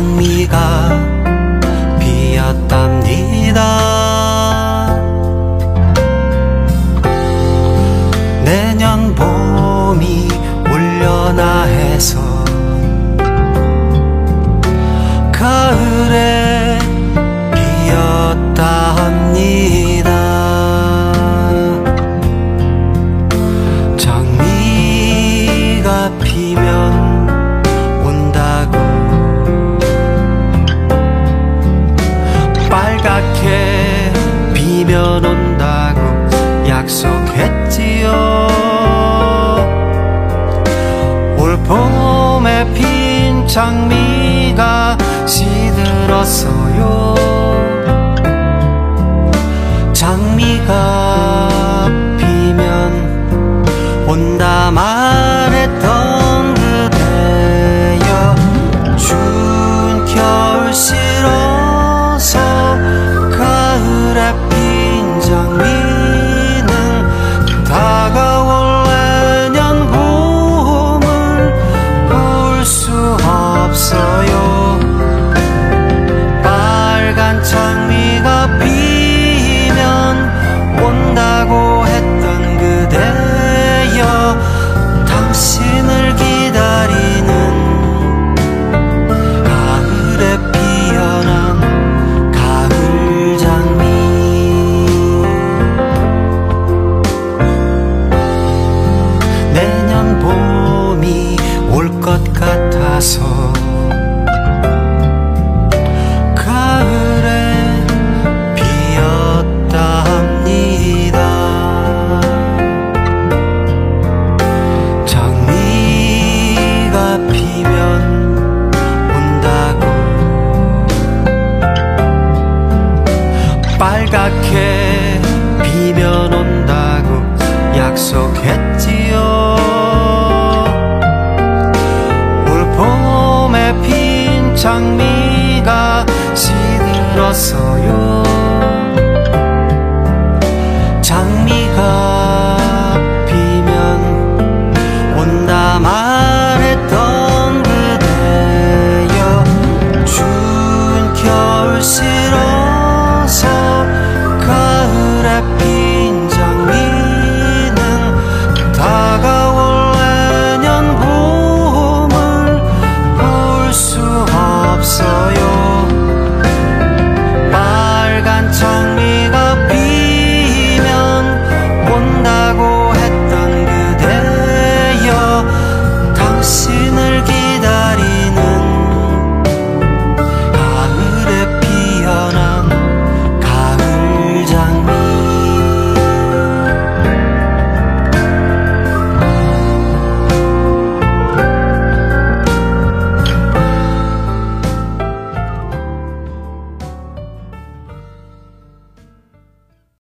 장미가 피었답니다. 내년 봄이 올려나 해서 가을에 피었다 합니다. 장미가 피면 온다고 빨갛게 피면 온다고 약속했지요. 올 봄에 핀 장미가 시들었어요. 장미가 피면 온다 말했던 그대여, 추운 겨울 싫어서 가을에 핀 장미는 다가올 내년 봄을 볼 수 없어요. 빨간 장미가 피면 온다고 했던 그대여, 당신을 기다리는 가을에 피어난 가을 장미. 내년 봄이 올 것 같아서 가을에 피었다 합니다. 장미가 피면 온다고 빨갛게 피면 온다고 약속했지요. 올 봄에 핀 장미가 시들었어요. 장미가 피면 온다 말했던 그대여, 추운 겨울 싫어